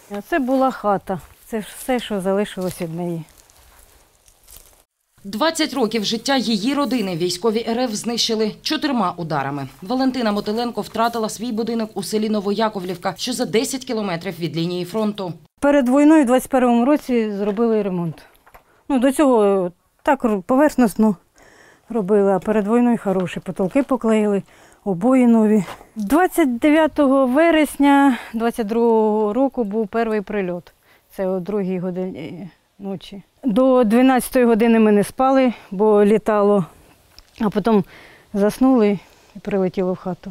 А це була хата. Це все, що залишилось від неї. 20 років життя її родини військові РФ знищили 4 ударами. Валентина Мотиленко втратила свій будинок у селі Новояковлівка, що за 10 кілометрів від лінії фронту. Перед війною у 21-му році зробили ремонт. До цього так поверхностно робили, а перед війною хороші. Потолки поклеїли, обої нові. 29 вересня 22-го року був перший прильот. Це о 2-й годині ночі. До 12-ї години ми не спали, бо літало, а потім заснули і прилетіло в хату.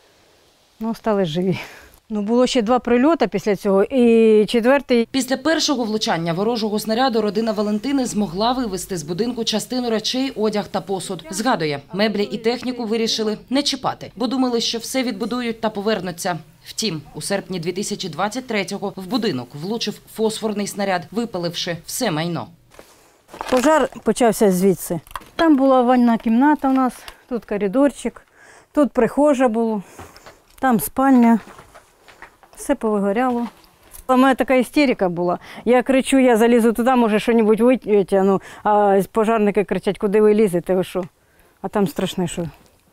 Стали живі. Було ще 2 прильоти після цього і 4-й. Після першого влучання ворожого снаряду родина Валентини змогла вивезти з будинку частину речей, одяг та посуд. Згадує, меблі і техніку вирішили не чіпати, бо думали, що все відбудують та повернуться. Втім, у серпні 2023-го в будинок влучив фосфорний снаряд, випаливши все майно. Пожар почався звідси. Там була ванна кімната у нас, тут коридорчик, тут прихожа була, там спальня. Все повигоряло. У мене така істерика була. Я кричу, я залізу туди, може, щось витягну, а пожарники кричать, куди ви лізете, ви що? А там страшне, що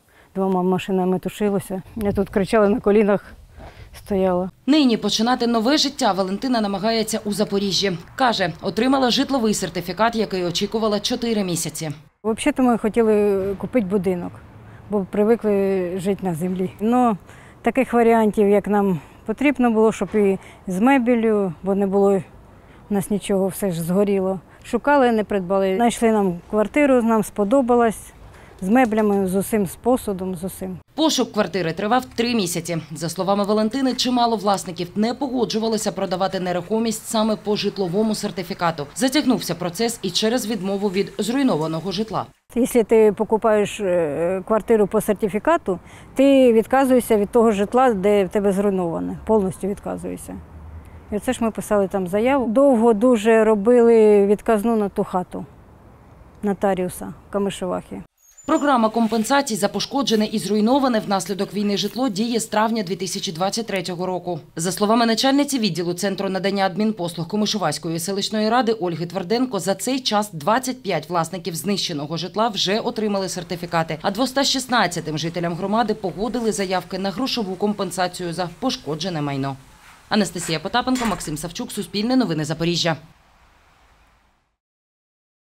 2 машинами тушилося. Я тут кричала, на колінах стояла. Нині починати нове життя Валентина намагається у Запоріжжі. Каже, отримала житловий сертифікат, який очікувала 4 місяці. Взагалі-то ми хотіли купити будинок, бо привикли жити на землі. Таких варіантів, як нам потрібно було, щоб і з мебелью, бо не було у нас нічого, все ж згоріло. Шукали, не придбали. Знайшли нам квартиру, нам сподобалось, з меблями, з усім, з посудом, з усім. Пошук квартири тривав 3 місяці. За словами Валентини, чимало власників не погоджувалися продавати нерухомість саме по житловому сертифікату. Затягнувся процес і через відмову від зруйнованого житла. Якщо ти покупаєш квартиру по сертифікату, ти відказуєшся від того житла, де в тебе зруйноване, повністю відказуєшся. І оце ж ми писали там заяву. Довго дуже робили відказну на ту хату нотаріуса в Камишевахі. Програма компенсацій за пошкоджене і зруйноване внаслідок війни житло діє з травня 2023 року. За словами начальниці відділу Центру надання адмінпослуг Комишуваської селищної ради Ольги Тверденко, за цей час 25 власників знищеного житла вже отримали сертифікати, а 216 жителям громади погодили заявки на грошову компенсацію за пошкоджене майно. Анастасія Потапенко, Максим Савчук, Суспільне новини Запоріжжя.